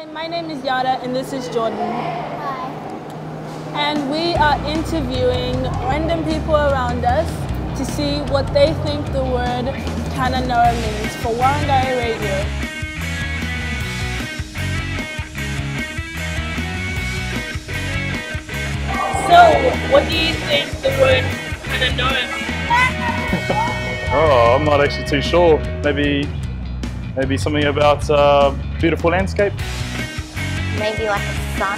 Hi, my name is Yada and this is Jordan. Hi. And we are interviewing random people around us to see what they think the word Kununurra means for Warrangai Radio. So, what do you think the word Kununurra means? Oh, I'm not actually too sure. Maybe something about beautiful landscape. Maybe like a sun?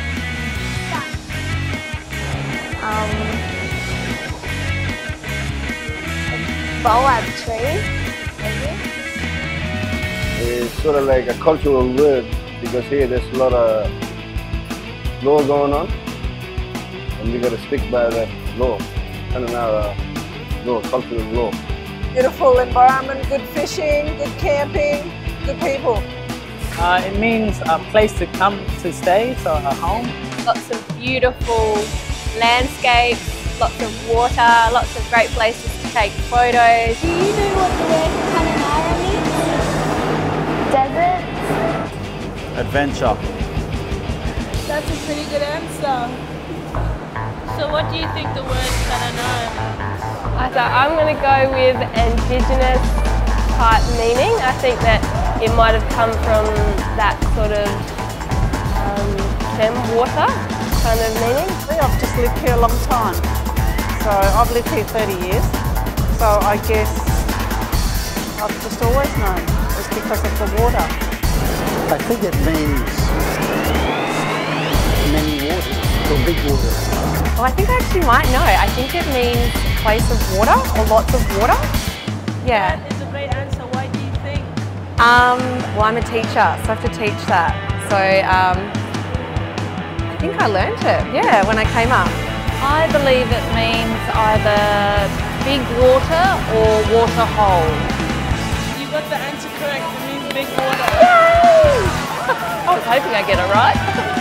A boab tree, maybe? It's sort of like a cultural word because here there's a lot of law going on and we got to stick by the law, Kununurra law, cultural law. Beautiful environment, good fishing, good camping, good people. It means a place to come to stay, so a home. Lots of beautiful landscapes, lots of water, lots of great places to take photos. Do you know what the word Kununurra means? Desert? Adventure. That's a pretty good answer. So what do you think the word Kununurra means? I'm going to go with Indigenous type meaning. I think that it might have come from that sort of gem water kind of meaning. I've just lived here a long time. So I've lived here 30 years. So I guess I've just always known it's because of the water. I think it means many waters, or big waters. Oh, I think I actually might know. I think it means place of water or lots of water. Yeah. That is a great answer. Why do you think? Well, I'm a teacher, so I have to teach that. So I think I learned it, yeah, when I came up. I believe it means either big water or water hole. You got the answer correct. It means big water. Yay! I was hoping I'd get it right.